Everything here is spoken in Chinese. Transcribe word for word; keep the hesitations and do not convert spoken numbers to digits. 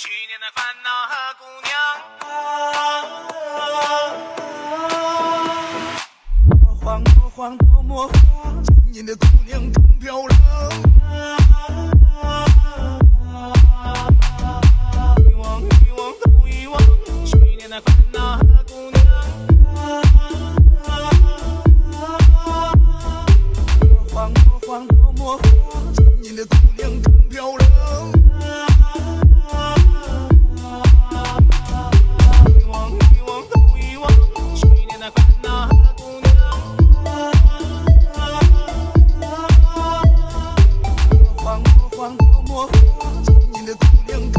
去年的烦恼和姑娘。 模晃模晃都模晃，今年的姑娘更漂亮。遗忘遗忘都遗忘，去年的烦恼和姑娘。模晃模晃都模晃，今年的姑娘更漂亮。遗忘遗忘都遗忘，去年的烦恼和姑娘。模晃模晃都模晃，今年的姑娘。